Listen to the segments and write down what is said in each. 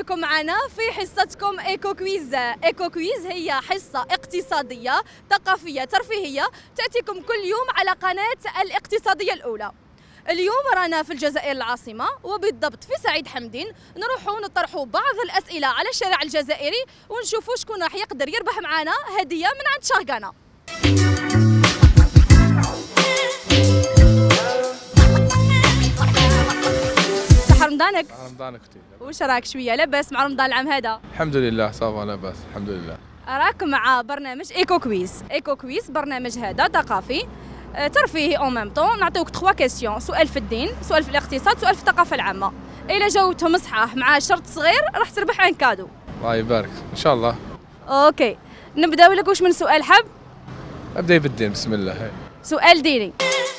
بكم معنا في حصتكم ايكو كويز. ايكو كويز هي حصة اقتصادية ثقافية ترفيهية تأتيكم كل يوم على قناة الاقتصادية الأولى. اليوم رانا في الجزائر العاصمة وبالضبط في سعيد حمدين، نروحوا نطرحوا بعض الأسئلة على الشارع الجزائري ونشوفوا شكون راح يقدر يربح معنا هدية من عند شاهقانا. رمضانك؟ رمضانك اختي. وش راك شويه لاباس مع رمضان العام هذا؟ الحمد لله صافا لاباس الحمد لله. راك مع برنامج ايكو كويز. ايكو كويز برنامج هذا ثقافي ترفيهي اون ميم طون. نعطيوك 3 كيسيون، سؤال في الدين، سؤال في الاقتصاد، سؤال في الثقافه العامه. الا جاوبتهم صحاح مع شرط صغير راح تربح ان كادو. الله يبارك ان شاء الله. اوكي نبداو لك. واش من سؤال حب؟ ابدا بالدين بسم الله. هاي سؤال ديني.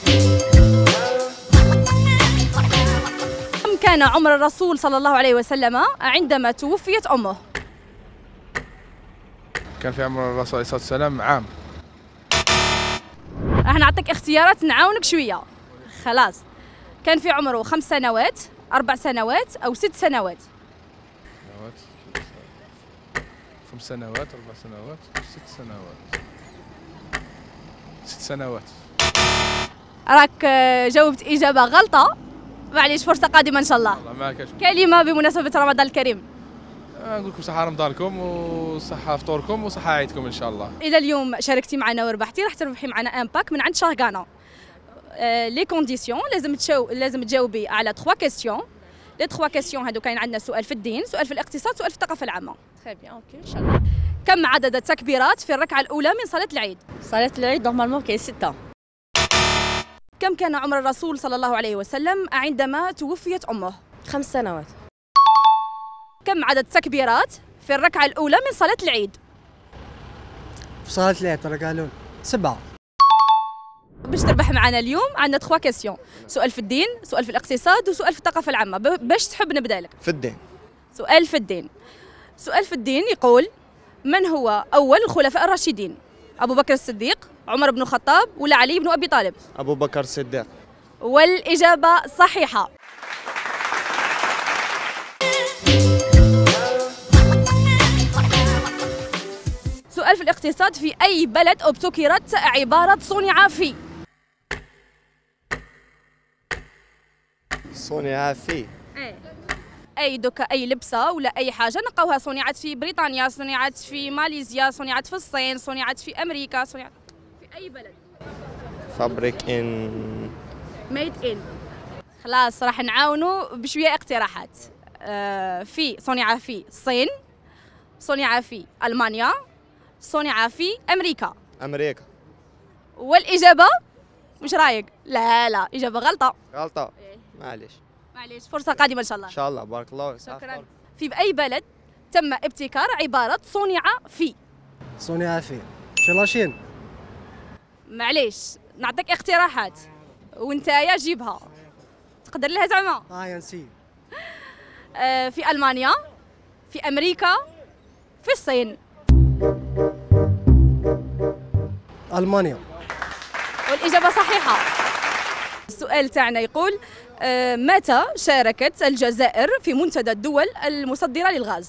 كان عمر الرسول صلى الله عليه وسلم عندما توفيت أمه؟ كان في عمر الرسول عليه الصلاة والسلام عام. راح نعطيك اختيارات نعاونك شوية. خلاص، كان في عمره 5 سنوات، 4 سنوات أو 6 سنوات؟ 5 سنوات، 4 سنوات، 6 سنوات. 6 سنوات. راك جاوبت إجابة غلطة، معليش فرصة قادمة إن شاء الله. كلمة بمناسبة رمضان الكريم. نقول لكم صحة رمضانكم وصحة فطوركم وصحة عيدكم إن شاء الله. إذا اليوم شاركتي معنا وربحتي راح تربحي معنا ان باك من عند شاهقانا. لي كونديسيون لازم تجاوبي على 3 كيسيون. لي 3 كيسيون هادو كاين عندنا سؤال في الدين، سؤال في الاقتصاد، سؤال في الثقافة العامة. تري بيان اوكي ان شاء الله. كم عدد التكبيرات في الركعة الأولى من صلاة العيد؟ صلاة العيد نورمالمون كاين 6. كم كان عمر الرسول صلى الله عليه وسلم عندما توفيت أمه؟ 5 سنوات. كم عدد التكبيرات في الركعة الأولى من صلاة العيد؟ في صلاة العيد الركعة الأولى 7. باش تربح معنا اليوم عندنا 3 كيسيون، سؤال في الدين، سؤال في الاقتصاد، وسؤال في الثقافة العامة. باش تحب نبدأ لك؟ في الدين. سؤال في الدين. سؤال في الدين يقول: من هو أول الخلفاء الراشدين؟ أبو بكر الصديق، عمر بن الخطاب، ولا علي بن أبي طالب؟ أبو بكر الصديق. والإجابة صحيحة. سؤال في الاقتصاد: في أي بلد ابتكرت عبارة صنع في؟ صنع في. أي دوكا أي لبسة ولا أي حاجة نلقاوها صنعت في بريطانيا، صنعت في ماليزيا، صنعت في الصين، صنعت في أمريكا، صنعت في أي بلد؟ فابريك إن. ميد إن. خلاص راح نعاونوا بشوية اقتراحات. في صنع في الصين، صنع في ألمانيا، صنع في أمريكا. أمريكا. والإجابة وش رايك؟ لا إجابة غلطة. غلطة. معليش فرصة قادمة إن شاء الله. إن شاء الله بارك الله. شكرا. في أي بلد تم ابتكار عبارة صنع في؟ صنع في لاشين. معليش نعطيك اقتراحات وانت جيبها تقدر لها زعما. يا نسي. في ألمانيا، في أمريكا، في الصين. ألمانيا. والإجابة صحيحة. السؤال تاعنا يقول: متى شاركت الجزائر في منتدى الدول المصدرة للغاز؟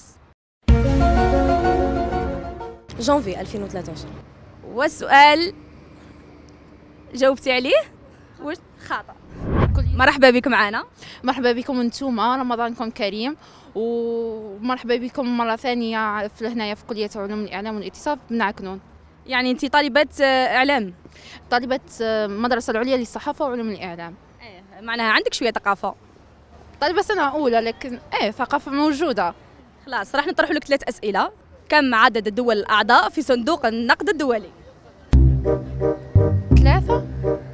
جانفي 2013. والسؤال جاوبتي عليه؟ واش خاطئ. مرحبا بكم معنا. مرحبا بكم انتوما، رمضانكم كريم، ومرحبا بكم مرة ثانية في هنايا في كلية علوم الإعلام والاتصال بنعكنون. يعني أنت طالبة إعلام؟ طالبة مدرسة العليا للصحافة وعلوم الإعلام. معناها عندك شوية ثقافة. طالبة سنة أولى لكن ثقافة موجودة. خلاص راح نطرح لك 3 أسئلة. كم عدد الدول الأعضاء في صندوق النقد الدولي؟ 3.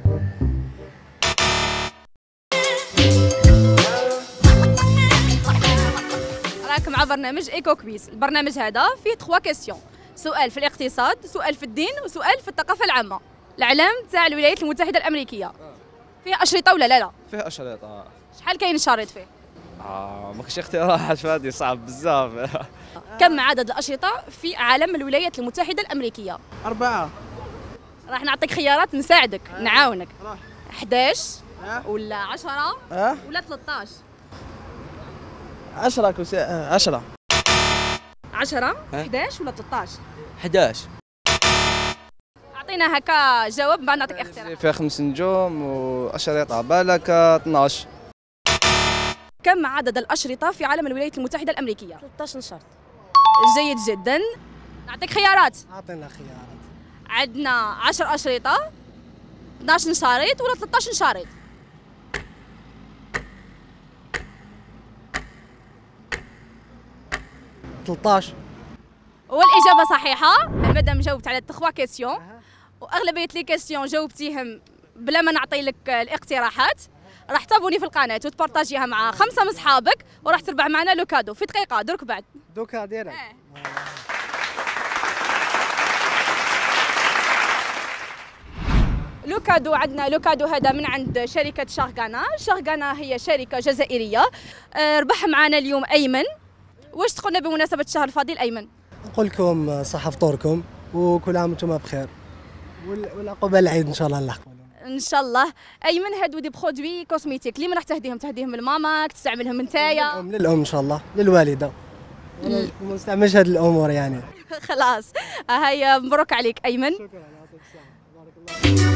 راك مع برنامج ايكو كويز. البرنامج هذا فيه 3 كيسيون، سؤال في الاقتصاد، سؤال في الدين، وسؤال في الثقافة العامة. الإعلام تاع الولايات المتحدة الأمريكية فيه أشرطة ولا لا؟ فيه أشرطة. شحال كاين الشريط فيه؟ ما كاينش اختيارات فهادي صعب بزاف. كم عدد الأشرطة في عالم الولايات المتحدة الأمريكية؟ 4. راح نعطيك خيارات نساعدك نعاونك. 11 ولا 10 ولا 13؟ 10. 10 11 ولا 13؟ 11. اعطينا هكا جواب بعد نعطيك اختيارات. فيها 5 نجوم واشرطه بالك 12. كم عدد الاشرطه في علم الولايات المتحده الامريكيه؟ 13 شرط. جيد جدا. نعطيك خيارات. اعطينا خيارات. عندنا 10 اشرطه 12 شريط ولا 13 شريط؟ ؟ 13. والاجابه صحيحه. مادام جاوبت على 3 كيسيون واغلبيه لي كيسيون جاوبتيهم بلا ما نعطي لك الاقتراحات، راح تابوني في القناه وتبارطاجيها مع 5 من صحابك وراح تربح معنا لو كادو في دقيقه درك بعد. دوكا ديالك. لوكادو عندنا لوكادو هذا من عند شركة شارغانا. شارغانا هي شركة جزائرية. ربح معنا اليوم أيمن. واش تقولنا بمناسبة الشهر الفضيل أيمن؟ نقول لكم صحة فطوركم وكل عام وانتم بخير والعقبة العيد إن شاء الله نلحقوا. إن شاء الله. أيمن هادو دي برودوي كوسميتيك اللي من راح تهديهم؟ تهديهم لماماك، تستعملهم نتايا؟ للأم إن شاء الله، للوالدة. ما نستعملش هذه الأمور يعني. خلاص هيا مبروك عليك أيمن. شكرا يعطيك الصحة بارك الله.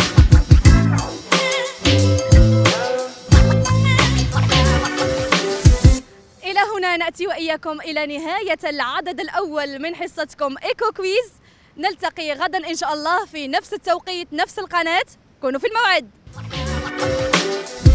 إلى هنا نأتي وإياكم إلى نهاية العدد الأول من حصتكم إيكو كويز. نلتقي غدا إن شاء الله في نفس التوقيت نفس القناة. كونوا في الموعد.